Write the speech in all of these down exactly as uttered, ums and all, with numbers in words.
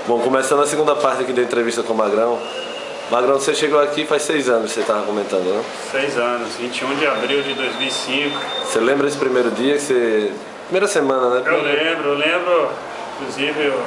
Bom, começando a segunda parte aqui da entrevista com o Magrão. Magrão, você chegou aqui faz seis anos, você estava comentando, né? Seis anos, vinte e um de abril de dois mil e cinco. Você lembra esse primeiro dia que você... Primeira semana, né? Eu lembro, eu lembro, inclusive, eu,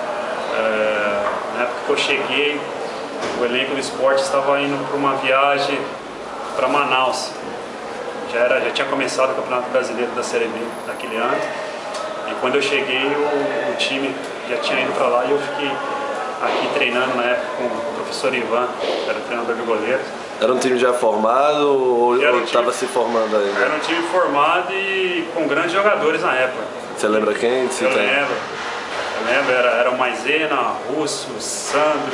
é, na época que eu cheguei, o elenco do esporte estava indo para uma viagem para Manaus. Já, era, já tinha começado o Campeonato Brasileiro da Série B naquele ano. E quando eu cheguei, o, o time já tinha ido para lá e eu fiquei aqui treinando na época com o professor Ivan, que era o treinador de goleiro. Era um time já formado ou estava um se formando ainda? Era um time formado e com grandes jogadores na época. Você lembra quem? Eu tem? lembro. Eu lembro, era, era o Maisena, Russo, Sandro,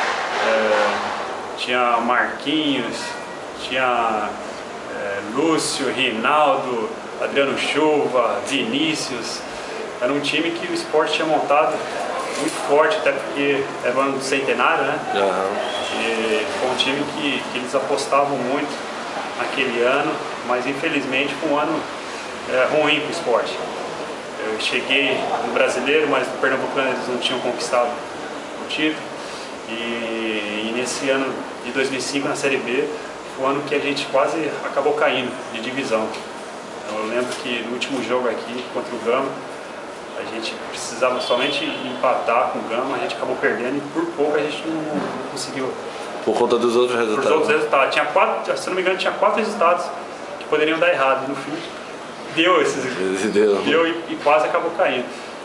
é, tinha Marquinhos, tinha é, Lúcio, Rinaldo, Adriano Chuva, Vinícius. Era um time que o esporte tinha montado muito forte, até porque era o ano do centenário, né? Uhum. E foi um time que, que eles apostavam muito naquele ano, mas infelizmente foi um ano é, ruim para o esporte. Eu cheguei no Brasileiro, mas no Pernambucano eles não tinham conquistado o título. E, e nesse ano de dois mil e cinco, na Série B, foi um ano que a gente quase acabou caindo de divisão. Eu lembro que no último jogo aqui contra o Gama, a gente precisava somente empatar com o Gama, a gente acabou perdendo e por pouco a gente não, não conseguiu. Por conta dos outros resultados? Por outros resultados. Tinha quatro, se não me engano, tinha quatro resultados que poderiam dar errado. E no fim, deu esses. Deu, deu e, e quase acabou caindo.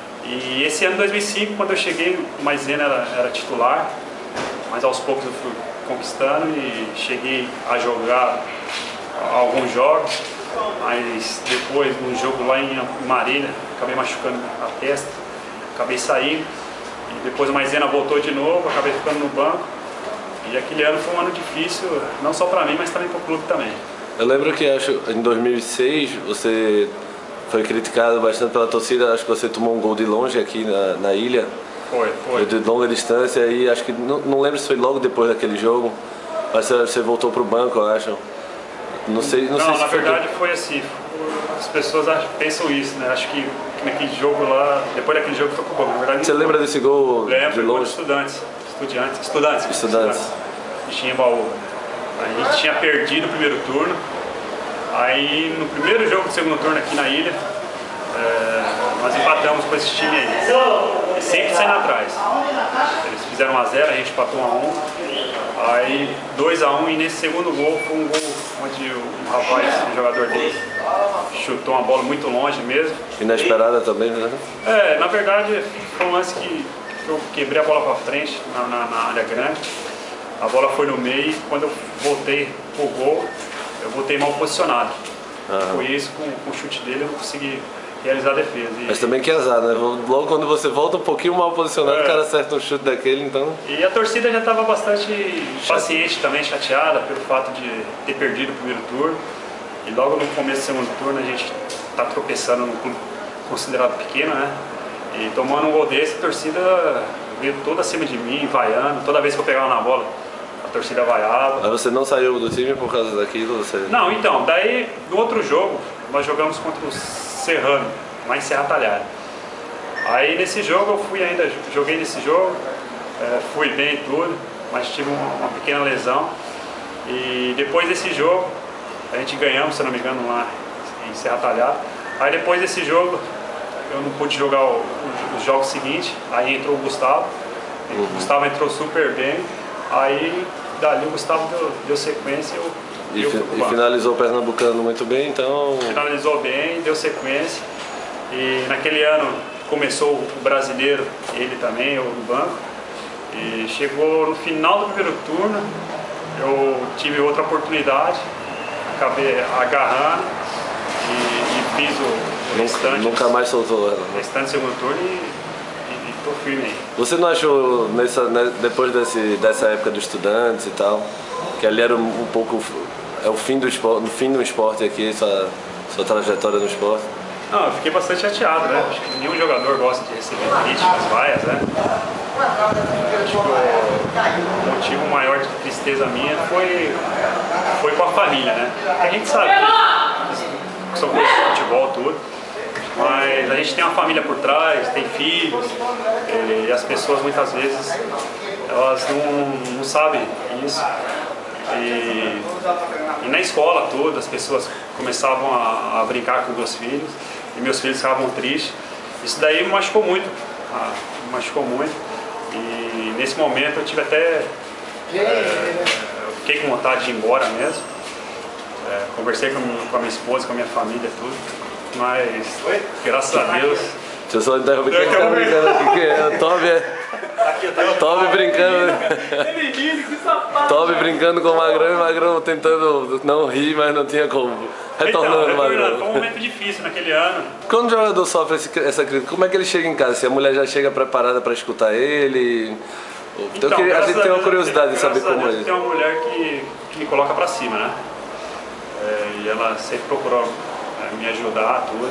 E esse ano, dois mil e cinco, quando eu cheguei, o Maisena era, era titular, mas aos poucos eu fui conquistando e cheguei a jogar alguns jogos. Mas depois, num jogo lá em Marília, acabei machucando a testa, acabei saindo. E depois o Maisena voltou de novo, acabei ficando no banco. E aquele ano foi um ano difícil, não só para mim, mas também para o clube também. Eu lembro que acho, em dois mil e seis você foi criticado bastante pela torcida, acho que você tomou um gol de longe aqui na, na ilha. Foi, foi. De longa distância e acho que, não, não lembro se foi logo depois daquele jogo, mas você voltou para o banco, eu acho. Não sei, não, não sei na se verdade foi... foi assim, as pessoas acham, pensam isso, né? Acho que, que naquele jogo lá, depois daquele jogo foi pro banco. Na verdade, você não lembra foi. desse gol Lembro, de longe? Estudantes, estudantes, estudantes. Estudantes. De Ximbaú. A gente tinha perdido o primeiro turno, aí no primeiro jogo do segundo turno aqui na ilha, é, nós empatamos com esse time aí, e sempre saindo atrás. Eles fizeram um a zero, a gente empatou um a um, aí dois a um e nesse segundo gol foi um gol onde o rapaz, o jogador dele, chutou uma bola muito longe mesmo. Inesperada também, né? É, na verdade foi um lance que eu quebrei a bola para frente na, na, na área grande, a bola foi no meio e quando eu voltei pro gol, eu voltei mal posicionado. Aham. Foi isso, com, com o chute dele eu não consegui realizar a defesa. E, Mas também que azar, né? Logo quando você volta um pouquinho mal posicionado, é. o cara acerta um chute daquele, então... E a torcida já estava bastante paciente também, chateada pelo fato de ter perdido o primeiro turno. E logo no começo do segundo turno a gente está tropeçando num clube considerado pequeno, né? E tomando um gol desse, a torcida veio toda acima de mim, vaiando. Toda vez que eu pegava na bola, a torcida vaiava. Mas você não saiu do time por causa daquilo? Você... Não, então, daí no outro jogo, nós jogamos contra o Serrano, lá em Serra Talhada. Aí nesse jogo eu fui ainda, joguei nesse jogo, é, fui bem e tudo, mas tive uma, uma pequena lesão. E depois desse jogo, a gente ganhamos, se não me engano, lá em Serra Talhada. Aí depois desse jogo, eu não pude jogar o, o, os jogos seguintes, aí entrou o Gustavo. Uhum. O Gustavo entrou super bem, aí dali o Gustavo deu, deu sequência e eu, e, eu fi, fui pro e banco. Finalizou o Pernambucano muito bem, então... Finalizou bem, deu sequência. E naquele ano começou o brasileiro, ele também, eu no banco. E chegou no final do primeiro turno, eu tive outra oportunidade, acabei agarrando e, e fiz o restante. Nunca mais soltou ela. O restante do segundo turno e, e, e tô firme aí. Você não achou, nessa, né, depois desse, dessa época dos estudantes e tal, que ali era um, um pouco, é o fim do esporte, no fim do esporte aqui, sua, sua trajetória no esporte? Não, eu fiquei bastante chateado, né? Acho que nenhum jogador gosta de receber críticas, vaias, né? Acho que o motivo maior de tristeza minha foi, foi com a família, né? Porque a gente sabe que são coisas de futebol, tudo. Mas a gente tem uma família por trás, tem filhos, e as pessoas muitas vezes elas não, não sabem isso. E, e na escola toda as pessoas começavam a, a brincar com meus filhos e meus filhos ficavam tristes. Isso daí me machucou muito, ah, me machucou muito. E nesse momento eu tive até, é, eu fiquei com vontade de ir embora mesmo. É, conversei com, com a minha esposa, com a minha família, tudo. Mas, graças a Deus... Deixa eu só interromper, quem tá brincando aqui? Que é o Toby, é? Toby brincando. Toby brincando com o Magrão e o Magrão tentando não rir, mas não tinha como. Retornando então, o Magrão. Foi um momento difícil naquele ano. Quando o jogador sofre esse, essa crítica, como é que ele chega em casa? Se a mulher já chega preparada para escutar ele? Então, eu queria, a gente tem uma curiosidade de saber como é isso. Tem uma mulher que, que me coloca pra cima, né? É, e ela sempre procurou é, me ajudar, tudo.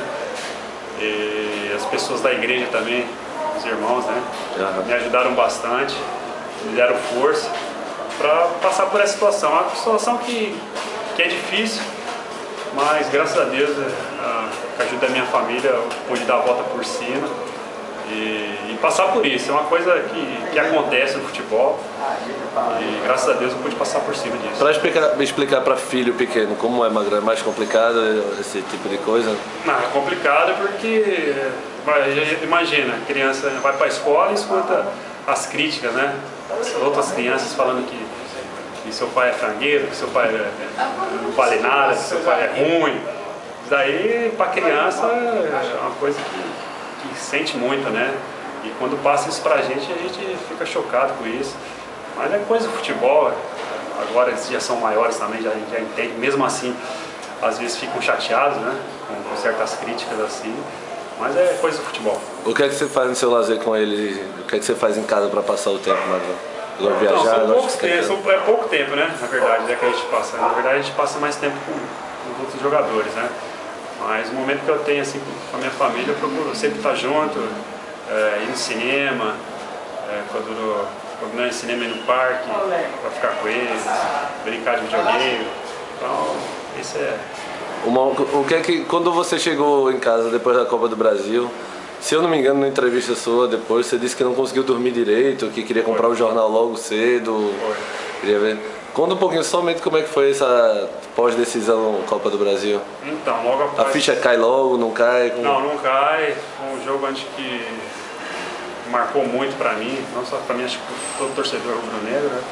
E as pessoas da igreja também, os irmãos, né? Uhum. Me ajudaram bastante, me deram força para passar por essa situação. É uma situação que, que é difícil, mas graças a Deus, a, com a ajuda da minha família, eu pude dar a volta por cima e, e passar por isso. É uma coisa que, que acontece no futebol e graças a Deus eu pude passar por cima disso. Para explicar, explicar para filho pequeno como é, Magrão, é mais complicado esse tipo de coisa? Não, é complicado porque, imagina, a criança vai para a escola e escuta as críticas, né? As outras crianças falando que, que seu pai é frangueiro, que seu pai é, não vale nada, que seu pai é ruim. Daí, para a criança, é uma coisa que, que sente muito, né? E quando passa isso pra gente, a gente fica chocado com isso. Mas é coisa do futebol, agora eles já são maiores também, já, já entendem. Mesmo assim, às vezes ficam chateados, né? Com, com certas críticas assim. Mas é coisa do futebol. O que é que você faz no seu lazer com ele? O que é que você faz em casa para passar o tempo, Magrão? Agora viajar? Não, são poucos tempos, são, é pouco tempo, né? Na verdade, é que a gente passa. Na verdade, a gente passa mais tempo com, com os outros jogadores, né? Mas no momento que eu tenho assim com a minha família, eu procuro sempre estar junto, é, ir no cinema, é, quando, quando não é no cinema, ir no parque, para ficar com eles, brincar de videogame. Então, isso é... Uma, o que é que, quando você chegou em casa depois da Copa do Brasil, se eu não me engano, na entrevista sua depois, você disse que não conseguiu dormir direito, que queria comprar o jornal logo cedo. Foi. Queria ver. Conta um pouquinho somente como é que foi essa pós-decisão Copa do Brasil. Então, logo após... A ficha cai logo, não cai? Como... Não, não cai. Foi um jogo antes que marcou muito pra mim, não só pra mim, acho que todo torcedor rubro-negro, né?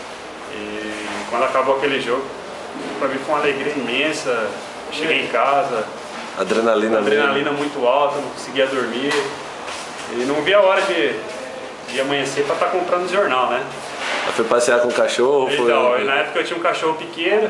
E quando acabou aquele jogo, pra mim foi uma alegria imensa. Cheguei em casa, adrenalina, adrenalina muito alta, não conseguia dormir e não vi a hora de, de amanhecer para estar tá comprando jornal, né? Foi passear com o cachorro? Então, foi... na época eu tinha um cachorro pequeno,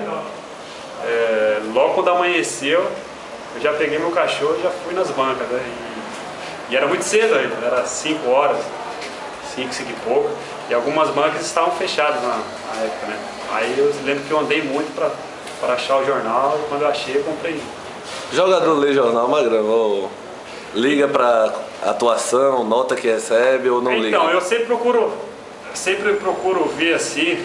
é, logo quando amanheceu, eu já peguei meu cachorro e já fui nas bancas, né? E, e era muito cedo ainda, era cinco horas, cinco, cinco e pouco, e algumas bancas estavam fechadas na, na época, né? Aí eu lembro que eu andei muito para para achar o jornal, e quando eu achei, eu comprei. Jogador lê jornal, Magrão, ou liga para atuação, nota que recebe ou não então, liga? Então, eu sempre procuro, sempre procuro ver assim,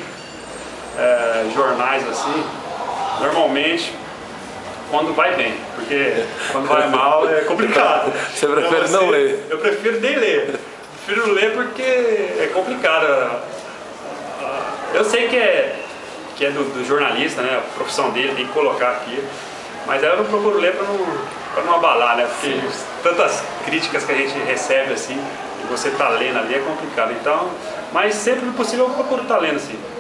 é, jornais assim, normalmente quando vai bem, porque quando vai mal é complicado. Você prefere então, não assim, ler? Eu prefiro nem ler, prefiro ler porque é complicado. Eu sei que é que é do, do jornalista, né, a profissão dele, tem que colocar aqui, mas eu não procuro ler para não, pra não abalar, né, porque tantas críticas que a gente recebe assim, e você tá lendo ali é complicado, então, mas sempre que possível eu procuro estar tá lendo assim.